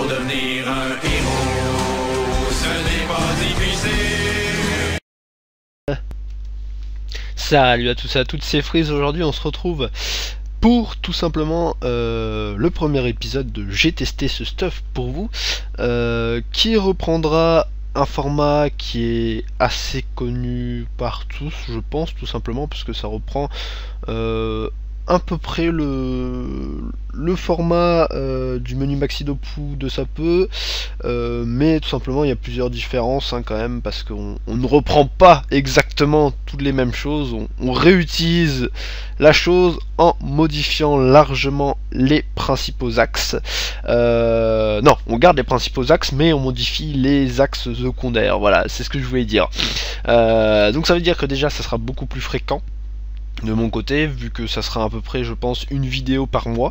Pour devenir un héros, ce n'est pas difficile. Salut à tous et à toutes, c'est Freeze. Aujourd'hui on se retrouve pour tout simplement le premier épisode de J'ai testé ce stuff pour vous, qui reprendra un format qui est assez connu par tous, je pense, tout simplement parce que ça reprend à peu près le format du menu Maxi Dopu de ça peut, mais tout simplement il y a plusieurs différences quand même, parce qu'on ne reprend pas exactement toutes les mêmes choses, on réutilise la chose en modifiant largement les principaux axes. Non, on garde les principaux axes, mais on modifie les axes secondaires, voilà, c'est ce que je voulais dire. Donc ça veut dire que déjà ça sera beaucoup plus fréquent de mon côté, vu que ça sera à peu près, je pense, une vidéo par mois,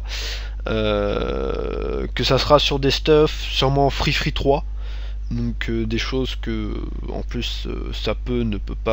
que ça sera sur des stuffs sûrement Free 3, donc des choses que en plus ça peut ne peut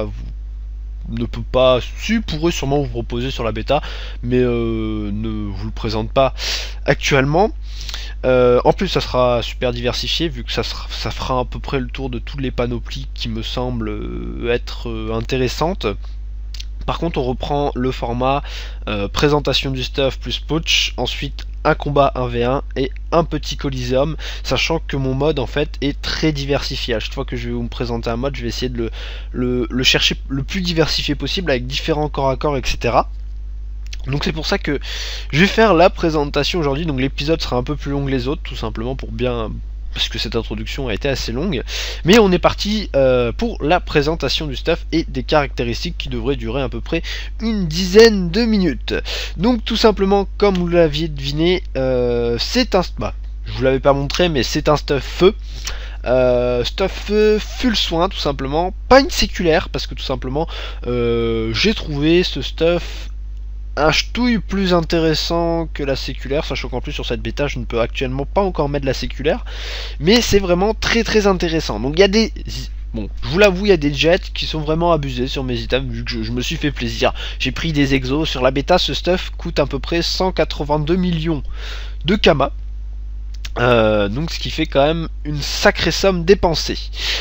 pas si pourrait sûrement vous proposer sur la bêta, mais ne vous le présente pas actuellement. En plus ça sera super diversifié, vu que ça fera à peu près le tour de toutes les panoplies qui me semblent être intéressantes. Par contre on reprend le format présentation du stuff plus putsch, ensuite un combat 1v1 et un petit coliseum, sachant que mon mode en fait est très diversifié. À chaque fois que je vais vous me présenter un mode, je vais essayer de le chercher le plus diversifié possible, avec différents corps à corps, etc. Donc c'est pour ça que je vais faire la présentation aujourd'hui. Donc l'épisode sera un peu plus long que les autres, tout simplement parce que cette introduction a été assez longue, mais on est parti pour la présentation du stuff et des caractéristiques qui devraient durer à peu près une dizaine de minutes. Donc tout simplement, comme vous l'aviez deviné, c'est un... je vous l'avais pas montré, mais c'est un stuff feu. Stuff feu full soin, tout simplement, pas une séculaire, parce que tout simplement j'ai trouvé ce stuff un ch'touille plus intéressant que la séculaire, sachant qu'en plus sur cette bêta je ne peux actuellement pas encore mettre la séculaire, mais c'est vraiment très intéressant. Donc il y a des... Bon, je vous l'avoue, il y a des jets qui sont vraiment abusés sur mes items, vu que je me suis fait plaisir. J'ai pris des exos. Sur la bêta, ce stuff coûte à peu près 182 millions de Kama. Donc ce qui fait quand même une sacrée somme dépensée.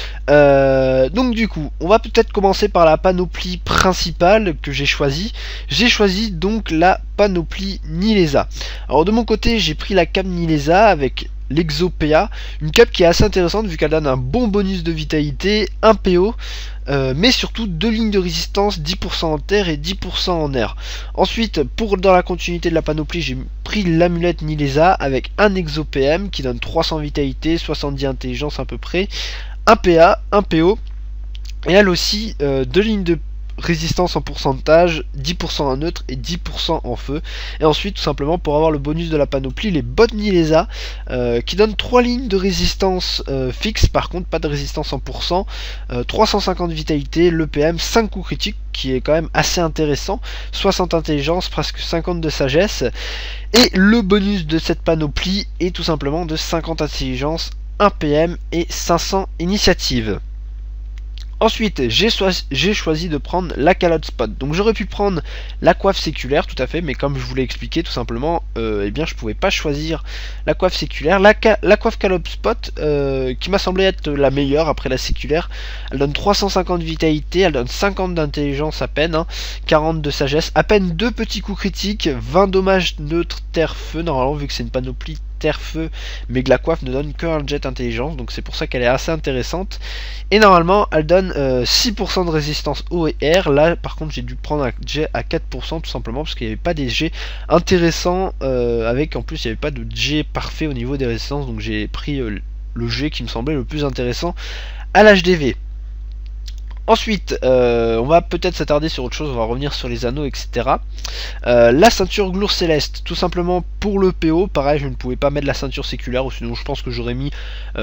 Donc du coup, on va peut-être commencer par la panoplie principale que j'ai choisie. J'ai choisi donc la panoplie Nileza. Alors de mon côté, j'ai pris la cape Nileza avec l'Exo-PA, une cape qui est assez intéressante vu qu'elle donne un bon bonus de vitalité, un PO, mais surtout 2 lignes de résistance, 10% en terre et 10% en air. Ensuite, dans la continuité de la panoplie, j'ai pris l'amulette Nileza avec un Exo-PM qui donne 300 vitalité, 70 intelligence à peu près, un PA, un PO, et elle aussi 2 lignes de résistance en pourcentage, 10% en neutre et 10% en feu. Et ensuite, tout simplement, pour avoir le bonus de la panoplie, les bottes Nileza qui donnent 3 lignes de résistance fixe, par contre pas de résistance en pourcent, 350 vitalité, le PM, 5 coups critiques, qui est quand même assez intéressant, 60 intelligence, presque 50 de sagesse, et le bonus de cette panoplie est tout simplement de 50 intelligence, 1 PM et 500 initiative. Ensuite, j'ai choisi de prendre la calotte spot. Donc j'aurais pu prendre la coiffe séculaire, tout à fait, mais comme je vous l'ai expliqué, tout simplement, eh bien je pouvais pas choisir la coiffe séculaire. La coiffe calotte spot, qui m'a semblé être la meilleure après la séculaire, elle donne 350 vitalité, elle donne 50 d'intelligence à peine, 40 de sagesse, à peine 2 petits coups critiques, 20 dommages neutres terre feu, normalement vu que c'est une panoplie terre-feu, mais que la coiffe ne donne qu'un jet intelligence, donc c'est pour ça qu'elle est assez intéressante. Et normalement elle donne 6% de résistance eau et air. Là par contre j'ai dû prendre un jet à 4%, tout simplement parce qu'il n'y avait pas des jets intéressants, avec en plus il n'y avait pas de jet parfait au niveau des résistances, donc j'ai pris le jet qui me semblait le plus intéressant à l'HDV. Ensuite, on va peut-être s'attarder sur autre chose, on va revenir sur les anneaux, etc. La ceinture gloire céleste, tout simplement pour le PO, pareil, je ne pouvais pas mettre la ceinture séculaire, ou sinon je pense que j'aurais mis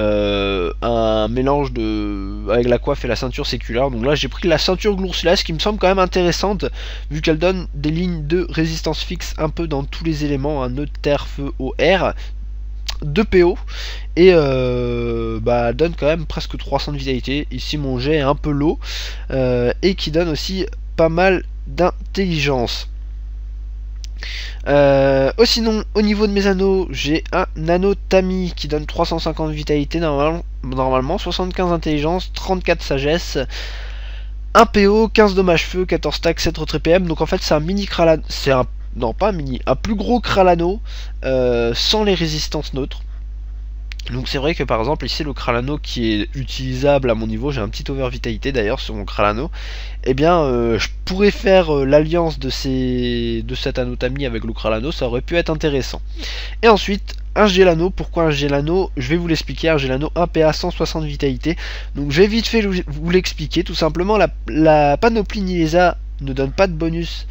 un mélange avec la coiffe et la ceinture séculaire. Donc là j'ai pris la ceinture gloire céleste qui me semble quand même intéressante, vu qu'elle donne des lignes de résistance fixe un peu dans tous les éléments, un neutre, terre, feu, eau, air, 2 PO, et elle donne quand même presque 300 de vitalité. Ici mon jet est un peu low, et qui donne aussi pas mal d'intelligence. Sinon, au niveau de mes anneaux, j'ai un anneau Tami qui donne 350 vitalité normalement, 75 intelligence, 34 sagesse, 1 PO, 15 dommages feu, 14 stacks, 7 retrait PM. Donc en fait, c'est un mini Kralano, c'est un, non pas un mini, un plus gros Kralano sans les résistances neutres. Donc c'est vrai que par exemple ici le Kralano qui est utilisable à mon niveau, j'ai un petit over vitalité d'ailleurs sur mon Kralano, eh bien je pourrais faire l'alliance de cet anneau Tami avec le Kralano, ça aurait pu être intéressant. Et ensuite un Gelano, pourquoi un Gelano? Je vais vous l'expliquer, un Gelano 1 PA 160 vitalité. Donc je vais vite fait vous l'expliquer, tout simplement la panoplie Nilesa ne donne pas de bonus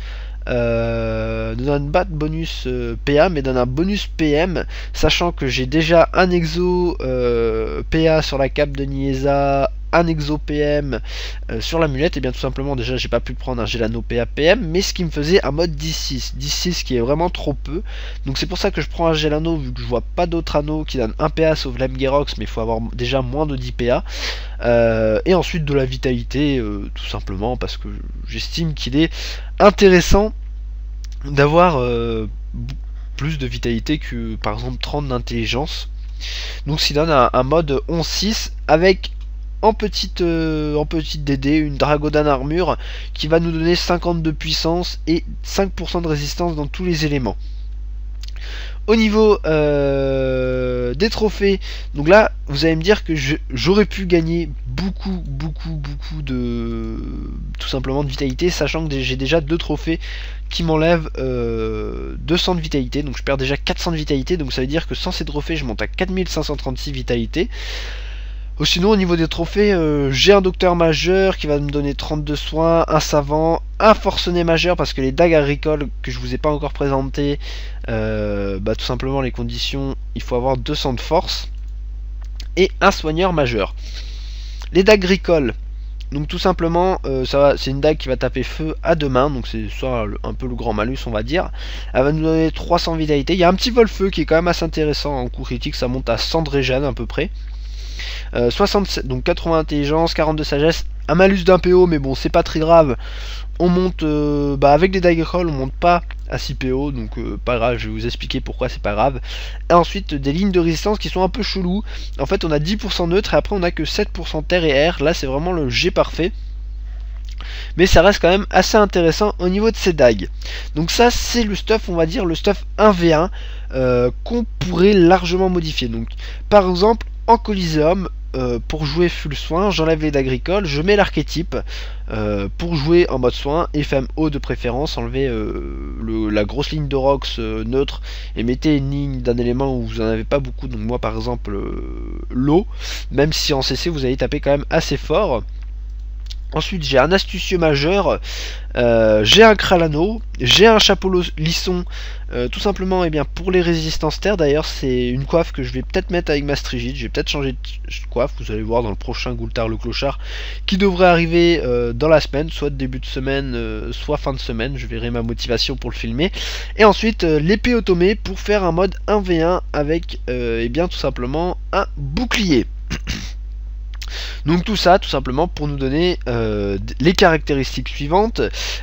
ne donne pas de bonus PA mais donne un bonus PM, sachant que j'ai déjà un exo PA sur la cape de Niesa, un exo PM sur l'amulette. Et bien tout simplement déjà j'ai pas pu prendre un Gelano PA PM, mais ce qui me faisait un mode 10-6 qui est vraiment trop peu, donc c'est pour ça que je prends un Gelano vu que je vois pas d'autres anneaux qui donnent 1 PA sauf l'Emgerox, mais il faut avoir déjà moins de 10 PA. Et ensuite de la vitalité tout simplement parce que j'estime qu'il est intéressant d'avoir plus de vitalité que par exemple 30 d'intelligence. Donc ça donne un mode 11-6 avec en petite DD une Dragodan armure qui va nous donner 50 de puissance et 5% de résistance dans tous les éléments. Au niveau des trophées, donc là vous allez me dire que j'aurais pu gagner beaucoup de tout simplement de vitalité, sachant que j'ai déjà 2 trophées qui m'enlèvent 200 de vitalité, donc je perds déjà 400 de vitalité, donc ça veut dire que sans ces trophées je monte à 4536 vitalité. Sinon au niveau des trophées, j'ai un docteur majeur qui va me donner 32 soins, un savant, un forcené majeur parce que les dagues agricoles que je vous ai pas encore présentées, tout simplement les conditions, il faut avoir 200 de force, et un soigneur majeur. Les dagues agricoles, donc tout simplement, c'est une dague qui va taper feu à 2 mains, donc c'est soit un peu le grand malus on va dire. Elle va nous donner 300 vitalité. Il y a un petit vol feu qui est quand même assez intéressant en coup critique, ça monte à 100 de régène à peu près. 67, donc 80 intelligence, 42 sagesse, un malus d'un PO, mais bon c'est pas très grave. On monte avec des dagues agricoles, on monte pas à 6 PO, donc pas grave, je vais vous expliquer pourquoi c'est pas grave. Et ensuite des lignes de résistance qui sont un peu cheloues. En fait on a 10% neutre et après on a que 7% terre et air. Là c'est vraiment le G parfait, mais ça reste quand même assez intéressant au niveau de ces dagues. Donc ça c'est le stuff, on va dire le stuff 1v1 qu'on pourrait largement modifier. Donc par exemple en Coliseum, pour jouer full soin, j'enlève les dagues agricoles, je mets l'archétype pour jouer en mode soin, FMO de préférence, enlevez la grosse ligne de Rox neutre et mettez une ligne d'un élément où vous en avez pas beaucoup, donc moi par exemple l'eau, même si en CC vous allez taper quand même assez fort. Ensuite j'ai un astucieux majeur, j'ai un Kralano, j'ai un chapeau lisson, tout simplement bien, pour les résistances terre. D'ailleurs c'est une coiffe que je vais peut-être mettre avec ma Strigide, je vais peut-être changer de coiffe, vous allez voir dans le prochain Goultar le Clochard qui devrait arriver dans la semaine, soit début de semaine, soit fin de semaine, je verrai ma motivation pour le filmer. Et ensuite l'épée automée pour faire un mode 1v1 avec bien tout simplement un bouclier. Donc tout ça tout simplement pour nous donner les caractéristiques suivantes.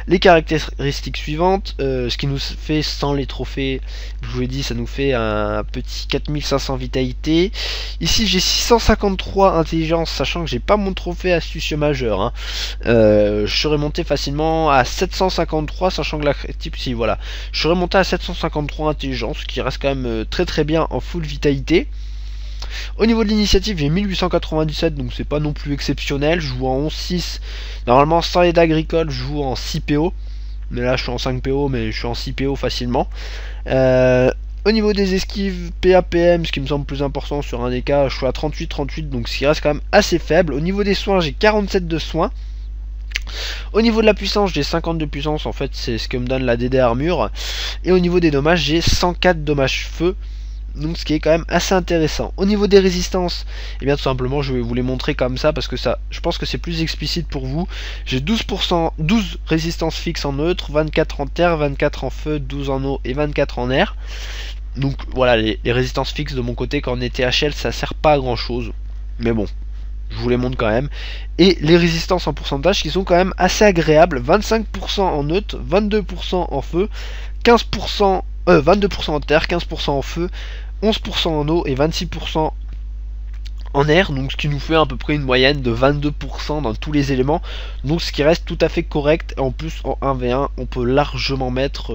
Ce qui nous fait sans les trophées, je vous l'ai dit, ça nous fait un petit 4500 vitalité. Ici j'ai 653 intelligence, sachant que j'ai pas mon trophée astucieux majeur, hein. Je serais monté facilement à 753, sachant que la type, si voilà, je serais monté à 753 intelligence, ce qui reste quand même très bien en full vitalité. Au niveau de l'initiative j'ai 1897, donc c'est pas non plus exceptionnel, je joue en 11-6, normalement sans aide agricole je joue en 6 PO, mais là je suis en 5 PO, mais je suis en 6 PO facilement. Au niveau des esquives PAPM, ce qui me semble plus important sur un des cas, je suis à 38, donc ce qui reste quand même assez faible. Au niveau des soins j'ai 47 de soins. Au niveau de la puissance j'ai 50 de puissance, en fait c'est ce que me donne la DD armure. Et au niveau des dommages j'ai 104 dommages feu, donc ce qui est quand même assez intéressant. Au niveau des résistances, et bien tout simplement je vais vous les montrer comme ça parce que ça, je pense que c'est plus explicite pour vous. J'ai 12 résistance fixe en neutre, 24 en terre, 24 en feu, 12 en eau et 24 en air. Donc voilà, les résistances fixes de mon côté quand on est THL ça sert pas à grand chose, mais bon, je vous les montre quand même. Et les résistances en pourcentage qui sont quand même assez agréables, 25% en neutre, 22% en feu, 15%, 22% en terre, 15% en feu, 11% en eau et 26% en air, donc ce qui nous fait à peu près une moyenne de 22% dans tous les éléments, donc ce qui reste tout à fait correct. En plus en 1v1 on peut largement mettre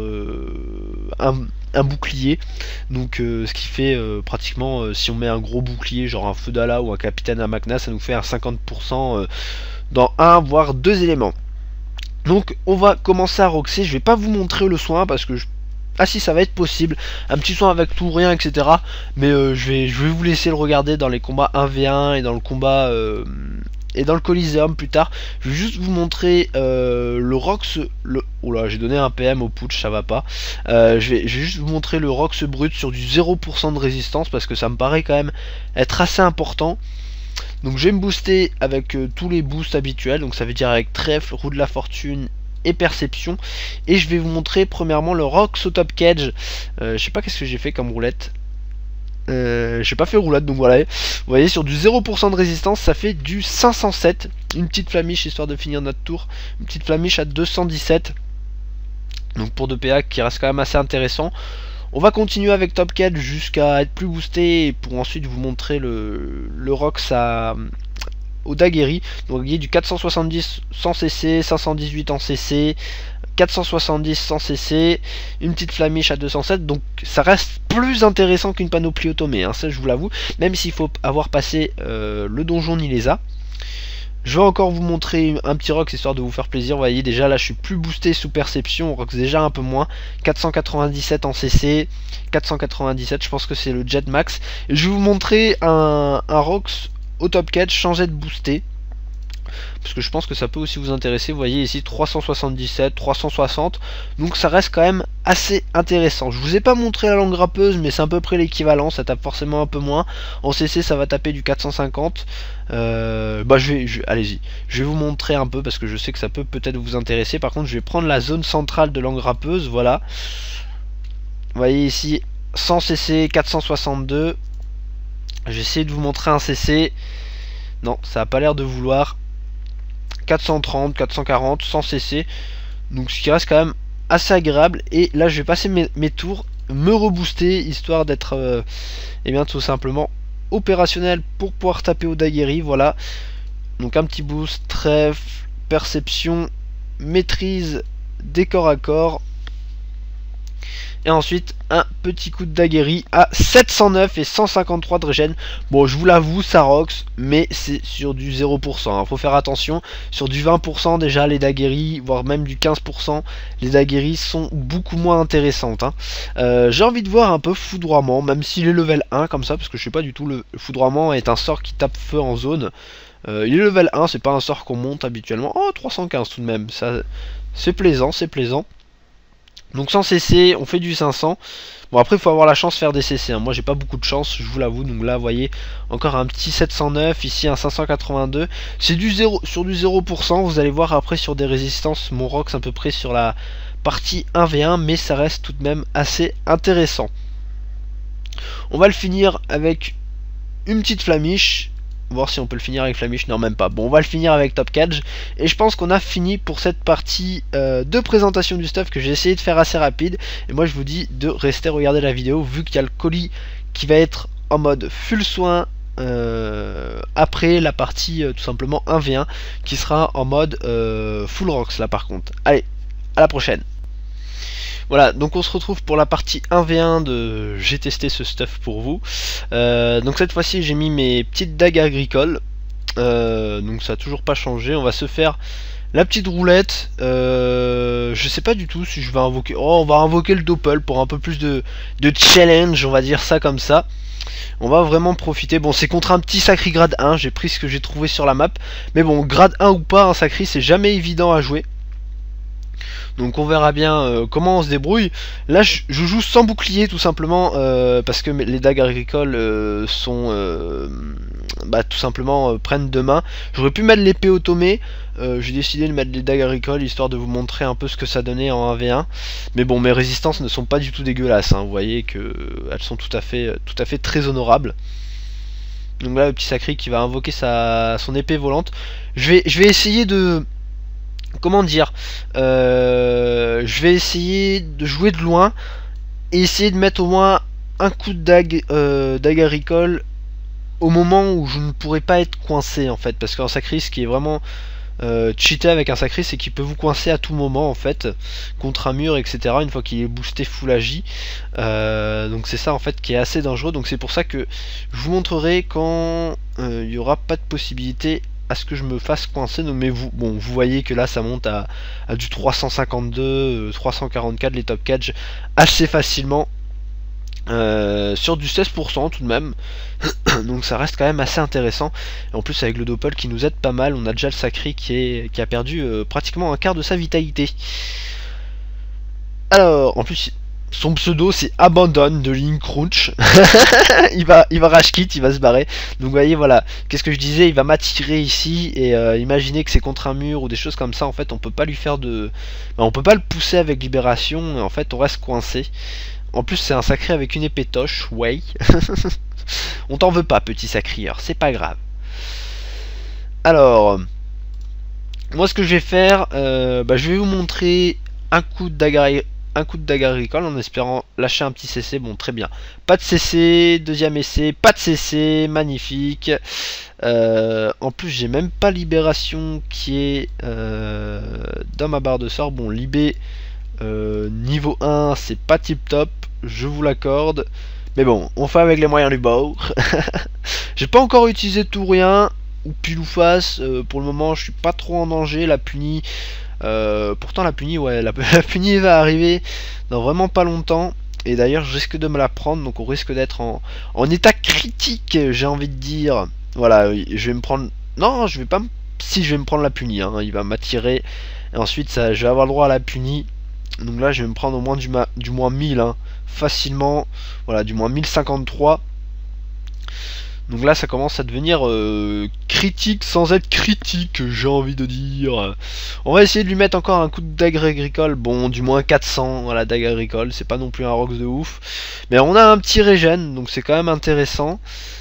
un bouclier, donc ce qui fait pratiquement si on met un gros bouclier genre un Feudala ou un Capitaine Amakna, ça nous fait un 50% dans un voire deux éléments. Donc on va commencer à roxer. Je vais pas vous montrer le soin parce que ah si, ça va être possible, un petit soin avec tout, rien, etc. Mais je vais vous laisser le regarder dans les combats 1v1 et dans le combat et dans le Coliseum plus tard. Je vais juste vous montrer le Rox. Oula, j'ai donné un PM au putsch, ça va pas. Je vais juste vous montrer le Rox brut sur du 0% de résistance parce que ça me paraît quand même être assez important. Donc je vais me booster avec tous les boosts habituels, donc ça veut dire avec trèfle, roue de la fortune et perception, et je vais vous montrer premièrement le Rox au top cage. Je sais pas qu'est-ce que j'ai fait comme roulette, j'ai pas fait roulade, donc voilà, vous voyez sur du 0% de résistance ça fait du 507, une petite flamiche histoire de finir notre tour, une petite flamiche à 217, donc pour 2 PA qui reste quand même assez intéressant. On va continuer avec top cage jusqu'à être plus boosté pour ensuite vous montrer le Rox au Daguerri. Donc il y a du 470 sans CC, 518 en CC, 470 sans CC, une petite flamiche à 207, donc ça reste plus intéressant qu'une panoplie automée, hein, ça je vous l'avoue, même s'il faut avoir passé le donjon Nilesa. Je vais encore vous montrer un petit Rox histoire de vous faire plaisir. Vous voyez déjà là je suis plus boosté sous perception, Rox déjà un peu moins, 497 en CC, 497, je pense que c'est le jet max. Et je vais vous montrer un Rox au top cage changé de boosté, parce que je pense que ça peut aussi vous intéresser. Vous voyez ici 377, 360, donc ça reste quand même assez intéressant. Je vous ai pas montré la langue grappeuse, mais c'est à peu près l'équivalent, ça tape forcément un peu moins. En CC ça va taper du 450. Allez-y, je vais vous montrer un peu parce que je sais que ça peut peut-être vous intéresser. Par contre je vais prendre la zone centrale de langue grappeuse, voilà. Vous voyez ici 100 CC, 462. J'ai essayé de vous montrer un CC. Non, ça n'a pas l'air de vouloir. 430, 440, sans CC. Donc ce qui reste quand même assez agréable. Et là je vais passer mes tours, me rebooster, histoire d'être et bien tout simplement opérationnel pour pouvoir taper au Daguerri. Voilà. Donc un petit boost, trèfle, perception, maîtrise des corps à corps. Et ensuite un petit coup de Daguerri à 709 et 153 de régène. Bon, je vous l'avoue, ça rox, mais c'est sur du 0%, hein. Faut faire attention. Sur du 20% déjà les Daguerri, voire même du 15%, les Daguerri sont beaucoup moins intéressantes, hein. J'ai envie de voir un peu foudroiement, même s'il est level 1 comme ça, parce que je sais pas du tout, le foudroiement est un sort qui tape feu en zone. Il est level 1, c'est pas un sort qu'on monte habituellement. Oh, 315 tout de même, ça c'est plaisant, c'est plaisant. Donc sans CC, on fait du 500. Bon, après il faut avoir la chance de faire des CC, hein. Moi j'ai pas beaucoup de chance, je vous l'avoue. Donc là vous voyez encore un petit 709, ici un 582. C'est du 0 sur du 0%. Vous allez voir après sur des résistances mon Rox à peu près sur la partie 1v1, mais ça reste tout de même assez intéressant. On va le finir avec une petite flamiche. Voir si on peut le finir avec flamiche, non même pas. Bon, on va le finir avec top cage. Et je pense qu'on a fini pour cette partie de présentation du stuff que j'ai essayé de faire assez rapide. Et moi je vous dis de rester regarder la vidéo, vu qu'il y a le colis qui va être en mode full soin après la partie tout simplement 1v1 qui sera en mode full Rox là par contre. Allez, à la prochaine. Voilà, donc on se retrouve pour la partie 1v1 de j'ai testé ce stuff pour vous. Donc cette fois-ci j'ai mis mes petites dagues agricoles, donc ça a toujours pas changé. On va se faire la petite roulette. Je sais pas du tout si je vais invoquer. Oh, on va invoquer le doppel pour un peu plus de challenge, on va dire ça comme ça. On va vraiment profiter. Bon, c'est contre un petit sacri grade 1, j'ai pris ce que j'ai trouvé sur la map. Mais bon, grade 1 ou pas, un sacri c'est jamais évident à jouer. Donc on verra bien comment on se débrouille. Là je joue sans bouclier tout simplement parce que les dagues agricoles sont tout simplement prennent de main. J'aurais pu mettre l'épée automée, j'ai décidé de mettre les dagues agricoles histoire de vous montrer un peu ce que ça donnait en 1v1. Mais bon, mes résistances ne sont pas du tout dégueulasses, hein. Vous voyez que elles sont tout à fait très honorables. Donc là le petit sacri qui va invoquer son épée volante. Je vais essayer de comment dire, je vais essayer de jouer de loin et essayer de mettre au moins un coup de dague agricole au moment où je ne pourrais pas être coincé en fait, parce qu'un sacri, ce qui est vraiment cheater avec un sacré, c'est qu'il peut vous coincer à tout moment en fait contre un mur, etc. une fois qu'il est boosté full agi. Donc c'est ça en fait qui est assez dangereux. Donc c'est pour ça que je vous montrerai quand il n'y aura pas de possibilité à ce que je me fasse coincer. Donc, mais vous, bon, vous voyez que là ça monte à du 352, 344 les top catch assez facilement. Sur du 16% tout de même. Donc ça reste quand même assez intéressant. Et en plus avec le Doppel qui nous aide pas mal, on a déjà le Sacré qui a perdu pratiquement un quart de sa vitalité. Alors en plus son pseudo c'est Abandon de Link Crunch. il va rage quit, il va se barrer. Donc vous voyez, voilà, qu'est-ce que je disais, il va m'attirer ici et imaginez que c'est contre un mur ou des choses comme ça, en fait on peut pas lui faire de... on peut pas le pousser avec libération et en fait on reste coincé. En plus c'est un sacré avec une épée toche, ouais. On t'en veut pas, petit sacrieur, c'est pas grave. Alors, moi ce que je vais faire, je vais vous montrer un coup de dague agricole en espérant lâcher un petit CC. Bon, très bien. Pas de CC, deuxième essai, pas de CC, magnifique. En plus, j'ai même pas libération qui est dans ma barre de sort. Bon, libé niveau 1, c'est pas tip top, je vous l'accorde. Mais bon, on fait avec les moyens du bord. J'ai pas encore utilisé tout rien ou pile ou face. Pour le moment, je suis pas trop en danger. La punie, pourtant la punie, ouais, la punie va arriver dans vraiment pas longtemps. Et d'ailleurs, je risque de me la prendre, donc on risque d'être en état critique, j'ai envie de dire. Voilà, je vais me prendre. Non, je vais pas. Si, je vais me prendre la punie. Hein, il va m'attirer. Et ensuite, ça, je vais avoir le droit à la punie. Donc là je vais me prendre au moins du moins 1000 hein, facilement. Voilà, du moins 1053. Donc là ça commence à devenir critique sans être critique, j'ai envie de dire. On va essayer de lui mettre encore un coup de dague agricole. Bon, du moins 400, voilà, dague agricole, c'est pas non plus un rox de ouf. Mais on a un petit régène, donc c'est quand même intéressant.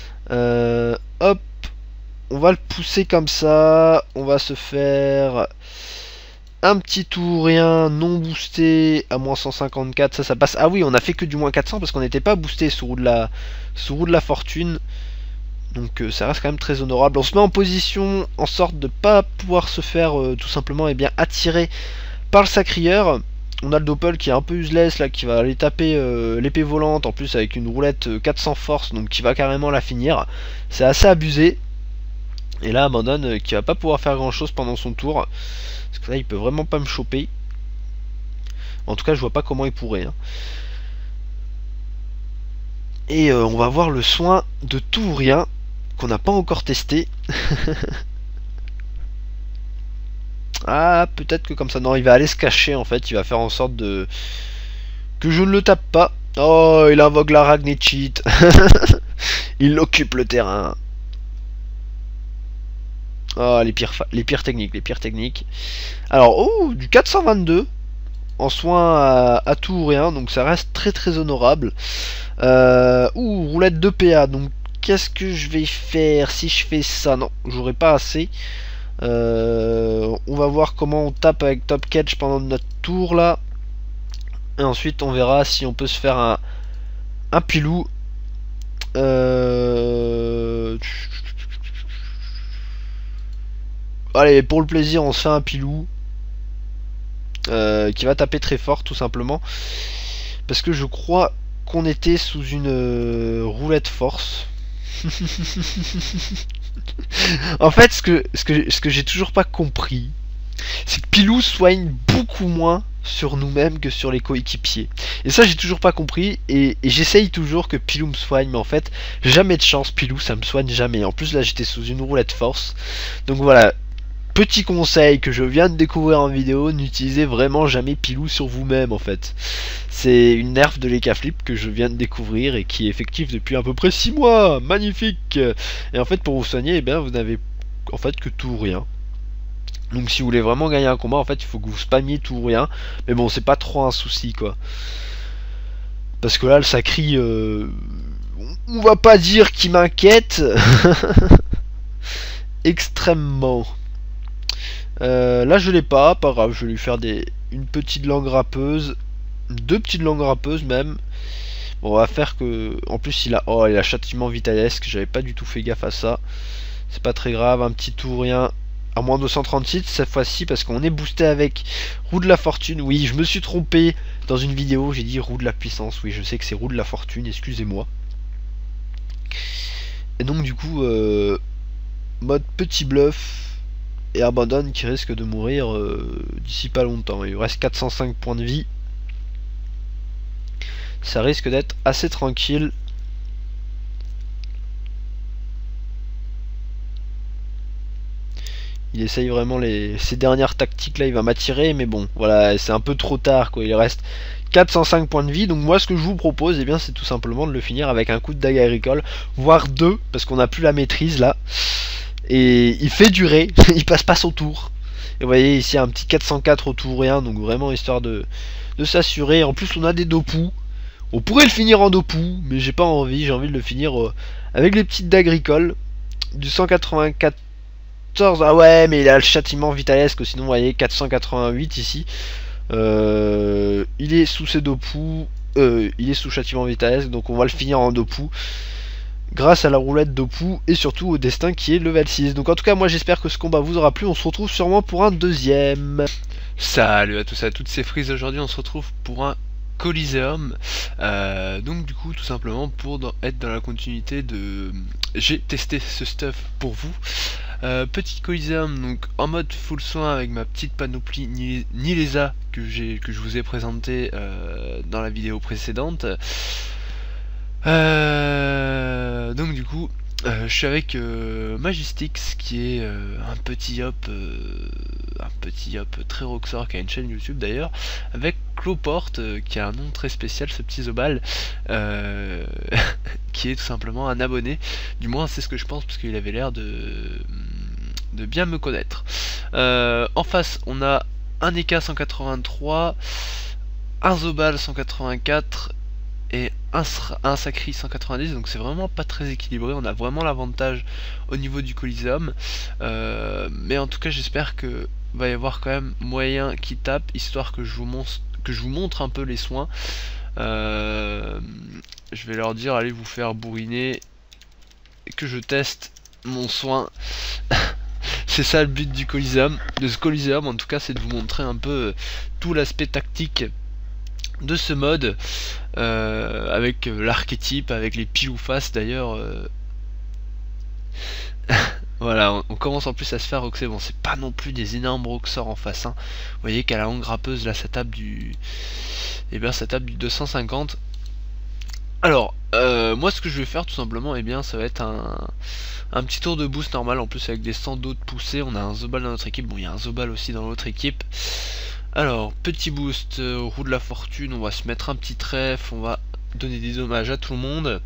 Hop, on va le pousser comme ça. On va se faire... un petit tourien non boosté à moins 154, ça passe. Ah oui, on a fait que du moins 400 parce qu'on n'était pas boosté sous roue de la fortune. Donc ça reste quand même très honorable. On se met en position en sorte de pas pouvoir se faire tout simplement attirer par le sacrieur. On a le Doppel qui est un peu useless là, qui va aller taper l'épée volante en plus avec une roulette 400 force, donc qui va carrément la finir. C'est assez abusé. Et là Abandon qui va pas pouvoir faire grand chose pendant son tour. Parce que là il peut vraiment pas me choper. En tout cas je vois pas comment il pourrait. Hein. Et on va voir le soin de tout ou rien qu'on n'a pas encore testé. Ah, peut-être que comme ça. Non, il va aller se cacher en fait. Il va faire en sorte de que je ne le tape pas. Oh, il invoque la Ragni cheat. Il occupe le terrain. Oh, les pires techniques. Alors, oh, du 422 en soin à tout ou rien, donc ça reste très très honorable. Roulette de PA, donc qu'est-ce que je vais faire si je fais ça? Non, j'aurai pas assez. On va voir comment on tape avec top catch pendant notre tour là. Et ensuite on verra si on peut se faire un pilou. Allez, pour le plaisir, on se fait un pilou qui va taper très fort, tout simplement. Parce que je crois qu'on était sous une roulette force. En fait, ce que j'ai toujours pas compris, c'est que Pilou soigne beaucoup moins sur nous-mêmes que sur les coéquipiers. Et ça, j'ai toujours pas compris. Et j'essaye toujours que Pilou me soigne. Mais en fait, jamais de chance, Pilou, ça me soigne jamais. En plus, là, j'étais sous une roulette force. Donc voilà. Petit conseil que je viens de découvrir en vidéo, n'utilisez vraiment jamais Pilou sur vous-même en fait. C'est une nerf de l'Eka Flip que je viens de découvrir et qui est effective depuis à peu près 6 mois. Magnifique. Et en fait pour vous soigner, eh bien, vous n'avez en fait que tout ou rien. Donc si vous voulez vraiment gagner un combat, en fait il faut que vous spammiez tout ou rien. Mais bon, c'est pas trop un souci quoi. Parce que là le sacri, on va pas dire qu'il m'inquiète. Extrêmement. Là je l'ai pas grave, je vais lui faire une petite langue râpeuse, 2 petites langues râpeuses même. Bon, on va faire que, en plus il a châtiment vitalesque, j'avais pas du tout fait gaffe à ça. C'est pas très grave, un petit tourien à moins 236 cette fois-ci parce qu'on est boosté avec roue de la fortune. Oui, je me suis trompé dans une vidéo, j'ai dit roue de la puissance. Oui, je sais que c'est roue de la fortune, excusez-moi. Et donc du coup, mode petit bluff et abandonne qui risque de mourir d'ici pas longtemps. Il lui reste 405 points de vie. Ça risque d'être assez tranquille. Il essaye vraiment ces dernières tactiques là, il va m'attirer, mais bon, voilà, c'est un peu trop tard quoi. Il reste 405 points de vie, donc moi ce que je vous propose, eh bien, c'est tout simplement de le finir avec un coup de dague agricole, voire 2, parce qu'on n'a plus la maîtrise là. Et il fait durer, il passe pas son tour. Et vous voyez ici un petit 404 au tour 1, donc vraiment histoire de s'assurer. En plus on a des dopous. On pourrait le finir en dopou, mais j'ai pas envie, j'ai envie de le finir avec les petites d'agricoles. Du 194. Ah ouais, mais il a le châtiment vitalesque, sinon vous voyez 488 ici. Il est sous ses dopous, il est sous châtiment vitalesque, donc on va le finir en dopou. Grâce à la roulette dopou et surtout au destin qui est level 6. Donc en tout cas moi j'espère que ce combat vous aura plu, on se retrouve sûrement pour un deuxième. Salut à tous et à toutes, c'est Freeze. Aujourd'hui on se retrouve pour un Coliseum, donc du coup tout simplement pour être dans la continuité de j'ai testé ce stuff pour vous. Petit Coliseum donc en mode full soin avec ma petite panoplie Nilesa que je vous ai présenté dans la vidéo précédente. Donc du coup je suis avec Magistix qui est un petit hop très rockstar qui a une chaîne YouTube d'ailleurs, avec Cloporte qui a un nom très spécial, ce petit Zobal qui est tout simplement un abonné, du moins c'est ce que je pense parce qu'il avait l'air de bien me connaître. En face on a un EK 183, un Zobal 184 et un Sacri 190, donc c'est vraiment pas très équilibré. On a vraiment l'avantage au niveau du Coliseum, mais en tout cas j'espère que va y avoir quand même moyen qui tape, histoire que je vous montre un peu les soins. Je vais leur dire allez vous faire bourriner et que je teste mon soin. C'est ça le but du Coliseum, de ce Coliseum en tout cas, c'est de vous montrer un peu tout l'aspect tactique de ce mode, avec l'archétype, avec les pile ou face d'ailleurs. Voilà, on commence en plus à se faire roxer. Bon, c'est pas non plus des énormes roxors en face, hein. Vous voyez qu'à la langue râpeuse là ça tape du, et bien ça tape du 250. Alors moi ce que je vais faire tout simplement, et bien ça va être un petit tour de boost normal, en plus avec des 100 d'autres poussées. On a un Zobal dans notre équipe, bon il y a un Zobal aussi dans l'autre équipe. Alors, petit boost, roue de la fortune, on va se mettre un petit trèfle, on va donner des dommages à tout le monde.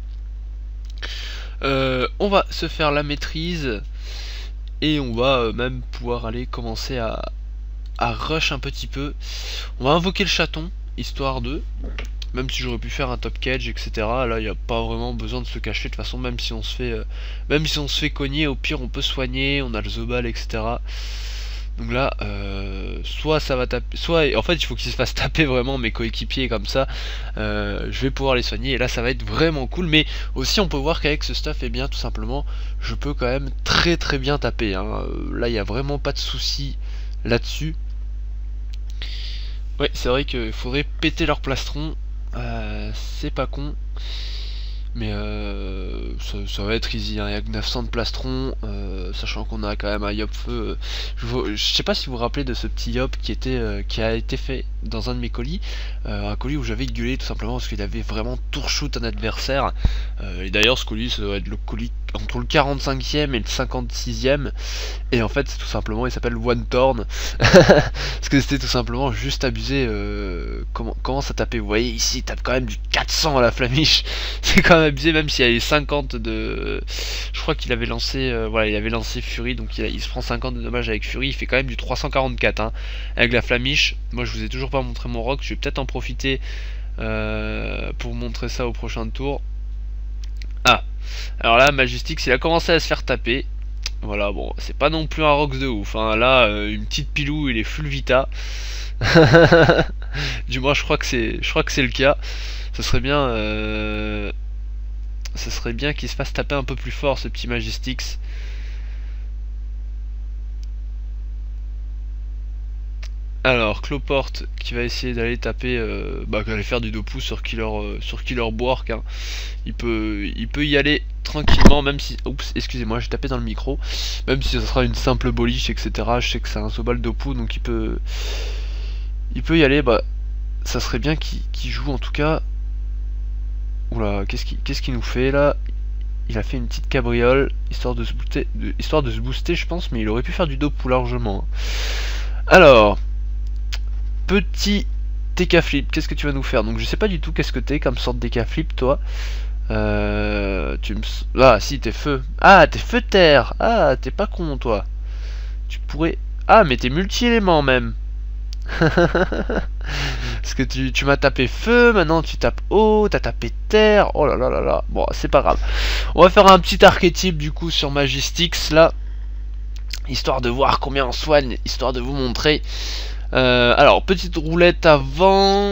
On va se faire la maîtrise et on va même pouvoir aller commencer à rush un petit peu. On va invoquer le chaton, histoire de... Même si j'aurais pu faire un top cage, etc. Là, il n'y a pas vraiment besoin de se cacher. De toute façon, même si on se fait cogner, au pire, on peut soigner. On a le Zobal, etc. Donc là, soit ça va taper, soit en fait il faut qu'ils se fassent taper vraiment mes coéquipiers comme ça. Je vais pouvoir les soigner et là ça va être vraiment cool. Mais aussi on peut voir qu'avec ce stuff, et bien tout simplement, je peux quand même très bien taper, hein. Là il n'y a vraiment pas de souci là-dessus. Ouais, c'est vrai qu'il faudrait péter leur plastron. C'est pas con. Mais ça va être easy, hein. Il y a que 900 de plastron, sachant qu'on a quand même un yop feu. Je sais pas si vous vous rappelez de ce petit yop qui a été fait dans un de mes colis, un colis où j'avais gueulé tout simplement parce qu'il avait vraiment tour-shoot un adversaire. Et d'ailleurs ce colis ça doit être le colis entre le 45e et le 56e, et en fait tout simplement il s'appelle One Torn parce que c'était tout simplement juste abusé. Comment ça tapait, vous voyez ici il tape quand même du 400 à la flamiche. C'est quand même abusé, même s'il y a les 50 de... Je crois qu'il avait lancé voilà, il avait lancé Fury, donc il se prend 50 de dommages avec Fury. Il fait quand même du 344, hein, avec la flamiche. Moi je vous ai toujours pas montré mon rock, je vais peut-être en profiter pour montrer ça au prochain tour. Ah, alors là Magistix il a commencé à se faire taper. Voilà, bon, c'est pas non plus un Rox de ouf, hein. Là, une petite pilou, il est full vita. Du moins, je crois que c'est le cas. Ce serait bien, qu'il se fasse taper un peu plus fort, ce petit Magistix. Alors, Cloporte qui va essayer d'aller taper, d'aller faire du Dopu sur Killer Bork, hein. Il peut y aller tranquillement, même si... Oups, excusez-moi, j'ai tapé dans le micro. Même si ce sera une simple boliche, etc. Je sais que c'est un Zobal Dopu, donc il peut y aller. Bah, ça serait bien qu'il joue en tout cas. Oula, qu'est-ce qu'il nous fait là? Il a fait une petite cabriole, histoire de se booster, je pense, mais il aurait pu faire du Dopu largement, hein. Alors... Petit TK flip, qu'est-ce que tu vas nous faire? Donc je sais pas du tout qu'est-ce que t'es comme sorte de TK flip toi. Ah si, t'es feu. Ah, t'es feu terre. Ah, t'es pas con toi. Tu pourrais... Ah, mais t'es multi-éléments même. Parce que tu m'as tapé feu, maintenant tu tapes eau, t'as tapé terre. Oh là là là là. Bon, c'est pas grave. On va faire un petit archétype du coup sur Magistix là. Histoire de voir combien on soigne, histoire de vous montrer. Alors, petite roulette avant.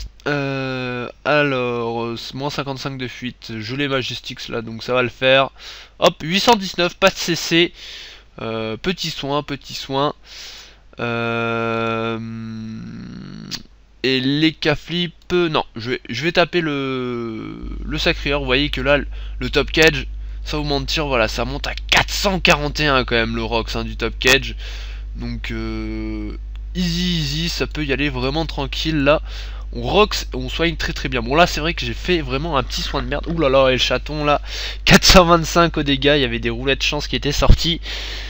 Alors, moins 55 de fuite. Je l'ai Magistix là, donc ça va le faire. Hop, 819, pas de CC. Petit soin, petit soin. Et les K-flip, non, je vais taper le Sacrieur. Vous voyez que là, le top cage, sans vous mentir, voilà, ça monte à 441 quand même le Rox, hein, du top cage. Donc, easy, ça peut y aller vraiment tranquille là. On Rox, on soigne très très bien. Bon là c'est vrai que j'ai fait vraiment un petit soin de merde. Ouh là là, et le chaton là, 425 au dégâts, il y avait des roulettes chance qui étaient sorties.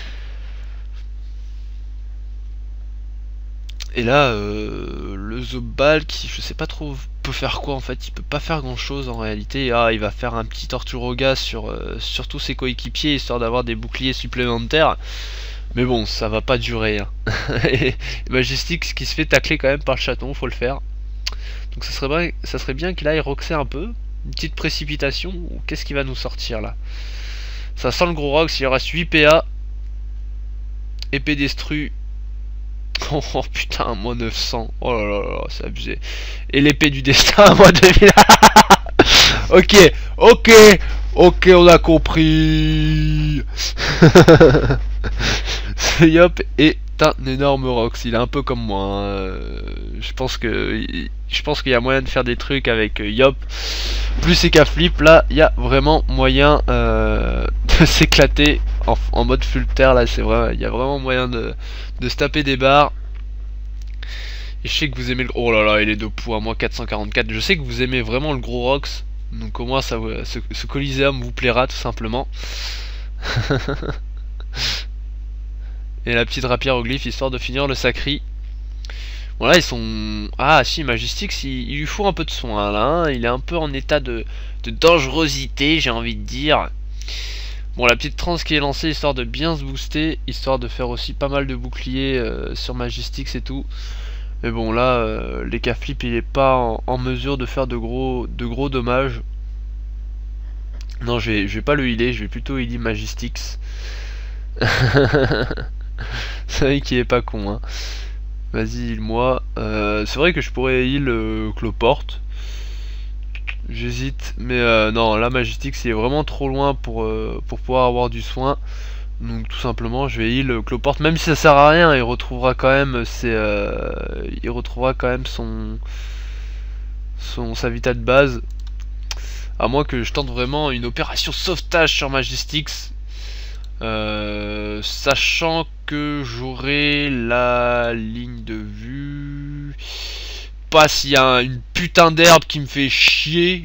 Et là, le Zobal qui je sais pas trop peut faire quoi en fait, il peut pas faire grand chose en réalité. Ah, il va faire un petit Torturoga sur tous ses coéquipiers histoire d'avoir des boucliers supplémentaires. Mais bon, ça va pas durer, hein. Et Magistix qui se fait tacler quand même par le chaton, faut le faire. Donc ça serait bien qu'il aille roxer un peu. Une petite précipitation. Qu'est-ce qui va nous sortir là? Ça sent le gros rox, il reste 8 PA. Épée destru. Oh putain, moins 900. Oh là là là, c'est abusé. Et l'épée du destin, moins 2000. Ok, on a compris. Ce Yop est un énorme Rox, il est un peu comme moi, hein. Je pense qu'il y a moyen de faire des trucs avec Yop. Plus c'est qu'à flip, là, il y a vraiment moyen de s'éclater en mode full terre, là, c'est vrai, il y a vraiment moyen de se taper des barres. Et je sais que vous aimez le... Oh là là, il est Dopu à moi 444, je sais que vous aimez vraiment le gros Rox. Donc au moins ça, ce Coliseum vous plaira tout simplement. Et la petite rapière au glyphe histoire de finir le sacri. Bon là ils sont... Ah si, Magistix il lui faut un peu de soin là, hein. Il est un peu en état de dangerosité, j'ai envie de dire. Bon, la petite trans qui est lancée histoire de bien se booster, histoire de faire aussi pas mal de boucliers sur Magistix et tout. Mais bon là, les K-flip il est pas en mesure de faire de gros dommages. Non, je vais pas le healer, je vais plutôt healer Magistix. C'est vrai qu'il est pas con, hein. Vas-y, heal-moi. C'est vrai que je pourrais heal Cloporte. J'hésite, mais non, là Magistix il est vraiment trop loin pour pouvoir avoir du soin. Donc tout simplement je vais heal Cloporte, même si ça sert à rien, il retrouvera quand même sa vita de base. À moins que je tente vraiment une opération sauvetage sur Magistix. Sachant que j'aurai la ligne de vue. Pas s'il y a une putain d'herbe qui me fait chier.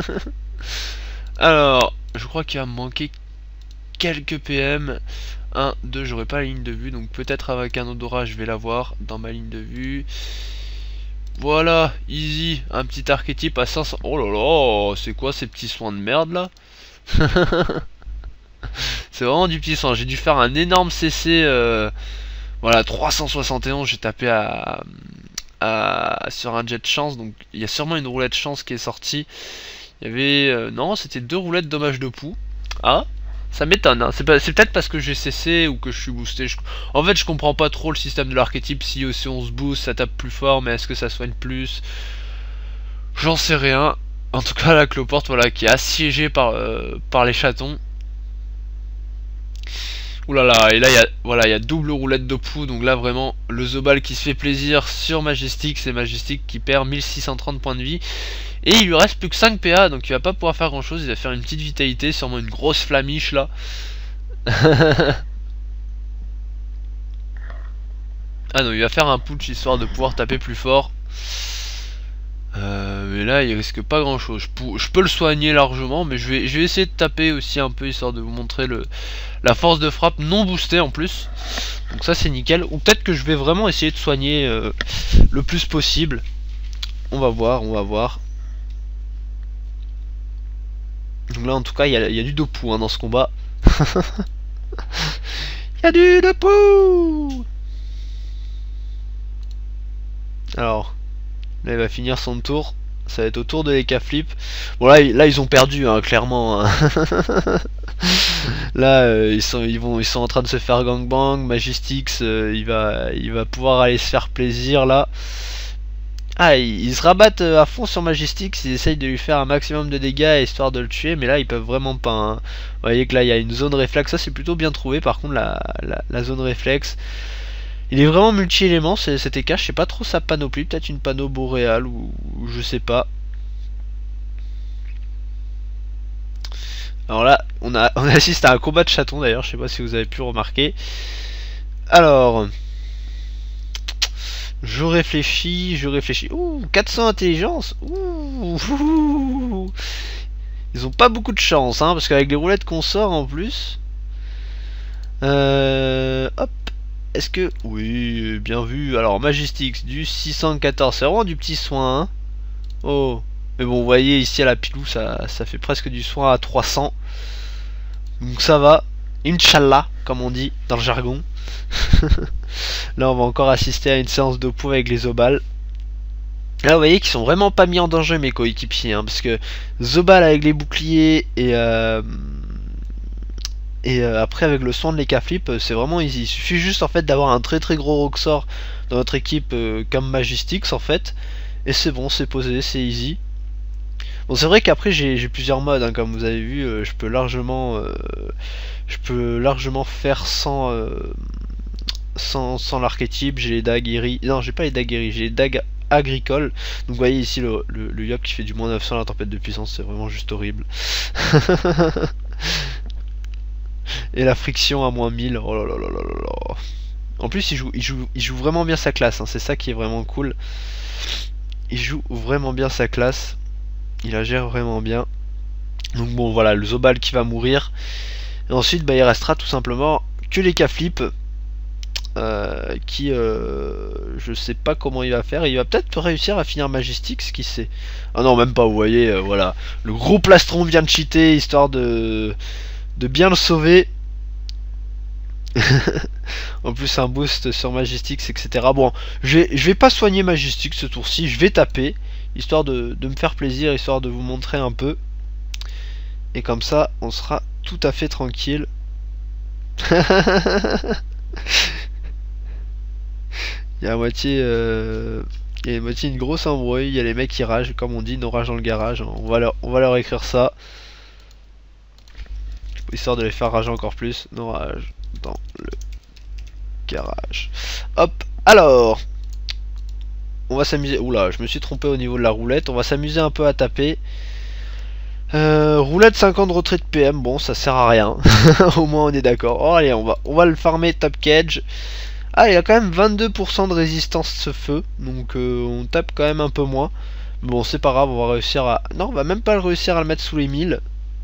Alors, je crois qu'il va me manquer quelques PM. 1, 2, j'aurai pas la ligne de vue, donc peut-être avec un odorat je vais l'avoir dans ma ligne de vue. Voilà, easy, un petit archétype à 500. Oh là là, c'est quoi ces petits soins de merde là? C'est vraiment du petit soin. J'ai dû faire un énorme CC. Voilà, 371, j'ai tapé sur un jet de chance, donc il y a sûrement une roulette chance qui est sortie. Il y avait... non, c'était 2 roulettes dommage de poux. Ah, Ça m'étonne, hein. C'est peut-être parce que j'ai cessé ou que je suis boosté. En fait, je comprends pas trop le système de l'archétype. Si aussi on se booste, ça tape plus fort, mais est-ce que ça soigne plus? J'en sais rien. En tout cas, la cloporte, voilà, qui est assiégée par les chatons. Ouh là là, et là, il y a double roulette de poux. Donc là, vraiment, le Zobal qui se fait plaisir sur Majestic. C'est Majestic qui perd 1630 points de vie. Et il lui reste plus que 5 PA, donc il va pas pouvoir faire grand chose. Il va faire une petite vitalité, sûrement une grosse flamiche là. Ah non, il va faire un putsch histoire de pouvoir taper plus fort. Mais là, il risque pas grand chose. Je peux le soigner largement, mais je vais essayer de taper aussi un peu histoire de vous montrer la force de frappe non boostée en plus. Donc ça, c'est nickel. Ou peut-être que je vais vraiment essayer de soigner le plus possible. On va voir, on va voir. Donc là en tout cas il y a du dopou hein, dans ce combat. Il y a du dopou. Alors là il va finir son tour. Ça va être au tour de l'Eka Flip. Bon là ils ont perdu hein, clairement hein. Là ils sont en train de se faire gangbang. Magistix il va pouvoir aller se faire plaisir là. Ah, ils se rabattent à fond sur Magistix, ils essayent de lui faire un maximum de dégâts histoire de le tuer, mais là ils peuvent vraiment pas. Hein. Vous voyez que là il y a une zone réflexe, ça c'est plutôt bien trouvé. Par contre la zone réflexe, il est vraiment multi-élément cet EK, je sais pas trop sa panoplie, peut-être une panneau boréale ou je sais pas. Alors là on assiste à un combat de chatons d'ailleurs, je sais pas si vous avez pu remarquer. Alors... Je réfléchis. Ouh, 400 intelligence. Ouh. Ils ont pas beaucoup de chance, hein, parce qu'avec les roulettes qu'on sort en plus. Hop. Est-ce que... Oui, bien vu. Alors, Magistix, du 614. C'est vraiment du petit soin, hein. Oh. Mais bon, vous voyez, ici à la pilou, ça fait presque du soin à 300. Donc ça va. Inch'Allah, comme on dit dans le jargon. Là on va encore assister à une séance de poux avec les Zobal. Là vous voyez qu'ils sont vraiment pas mis en danger mes coéquipiers hein, parce que Zobal avec les boucliers et après avec le soin de l'Eka Flip c'est vraiment easy. Il suffit juste en fait d'avoir un très gros Roxor dans notre équipe comme Magistix en fait. Et c'est bon, c'est posé, c'est easy. Bon c'est vrai qu'après j'ai plusieurs modes hein, comme vous avez vu, je peux largement faire sans l'archétype. J'ai les dagues Iri. Non, j'ai pas les dagues Iri, j'ai les dagues agricoles. Donc vous voyez ici le Yop qui fait du moins 900 à la tempête de puissance, c'est vraiment juste horrible. Et la friction à moins 1000. Oh là là là là là. En plus il joue vraiment bien sa classe, hein. C'est ça qui est vraiment cool. Il joue vraiment bien sa classe. Il la gère vraiment bien. Donc bon voilà, le Zobal qui va mourir. Et ensuite bah, il restera tout simplement que l'Eka Flip. Je sais pas comment il va faire. Il va peut-être réussir à finir Magistix, qui sait. Ah non même pas, vous voyez, voilà. Le gros plastron vient de cheater histoire de bien le sauver. En plus un boost sur Magistix etc. Bon je vais pas soigner Magistix ce tour-ci, je vais taper histoire de me faire plaisir, histoire de vous montrer un peu. Et comme ça on sera tout à fait tranquille. Il y a à moitié une grosse embrouille. Il y a les mecs qui ragent, comme on dit, nos rages dans le garage. On va leur écrire ça, histoire de les faire rager encore plus. Nos rages dans le garage. Hop, alors on va s'amuser. Oula, je me suis trompé au niveau de la roulette. On va s'amuser un peu à taper. Roulette 50 retrait de PM, bon ça sert à rien. Au moins on est d'accord. Oh, allez, on va le farmer top cage. Ah, il a quand même 22% de résistance ce feu, donc on tape quand même un peu moins. Bon, c'est pas grave, on va réussir à... Non, on va même pas réussir à le mettre sous les 1000.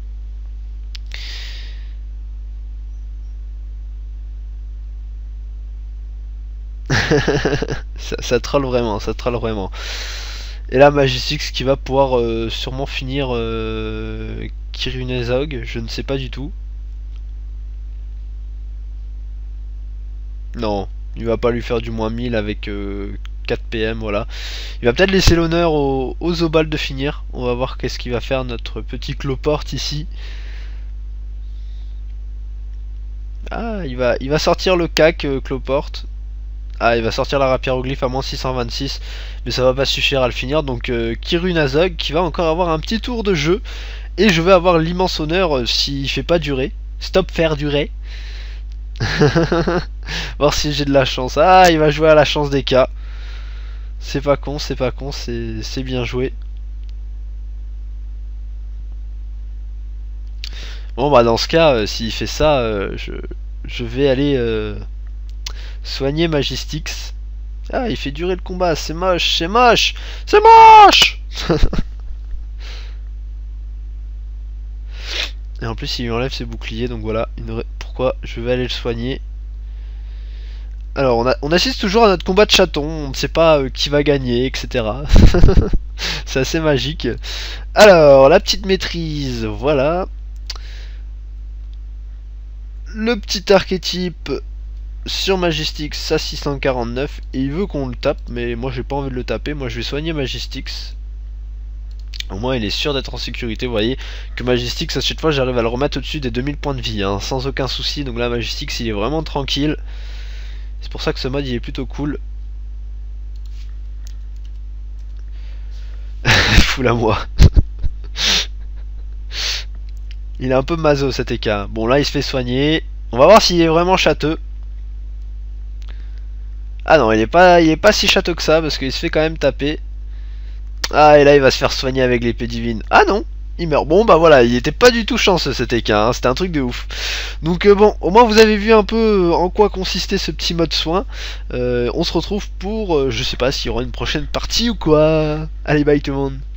ça troll vraiment, ça troll vraiment. Et là, Magistix qui va pouvoir sûrement finir Kirunezog, je ne sais pas du tout. Non. Il va pas lui faire du moins 1000 avec 4 PM, voilà. Il va peut-être laisser l'honneur aux Zobal de finir. On va voir qu'est-ce qu'il va faire notre petit cloporte ici. Ah, il va sortir le cac, Cloporte. Ah, il va sortir la rapière au glyphe à moins 626, mais ça va pas suffire à le finir. Donc Kiru Nazog qui va encore avoir un petit tour de jeu. Et je vais avoir l'immense honneur, s'il fait pas durer, stop faire durer. Voir si j'ai de la chance. Ah, il va jouer à la chance des cas. C'est pas con, c'est bien joué. Bon bah dans ce cas, s'il fait ça, je vais aller soigner Magistix. Ah, il fait durer le combat, c'est moche, c'est moche, c'est moche. Et en plus il lui enlève ses boucliers, donc voilà pourquoi je vais aller le soigner. Alors on assiste toujours à notre combat de chaton, on ne sait pas qui va gagner, etc. C'est assez magique. Alors la petite maîtrise, voilà. Le petit archétype sur Magistix à 649 et il veut qu'on le tape, mais moi j'ai pas envie de le taper, moi je vais soigner Magistix. Au moins il est sûr d'être en sécurité. Vous voyez que Magistix à chaque fois j'arrive à le remettre au-dessus des 2000 points de vie, hein, sans aucun souci. Donc là Magistix il est vraiment tranquille. C'est pour ça que ce mode il est plutôt cool. Fous la moi. Il est un peu maso cet EK. Bon là il se fait soigner. On va voir s'il est vraiment châteux. Ah non, il est pas si châteux que ça parce qu'il se fait quand même taper. Ah, et là il va se faire soigner avec l'épée divine. Ah non, il meurt. Bon bah voilà, il était pas du tout chanceux cet EK, hein. C'était un truc de ouf. Donc bon, au moins vous avez vu un peu en quoi consistait ce petit mode soin. On se retrouve pour, je sais pas s'il y aura une prochaine partie ou quoi. Allez, bye tout le monde.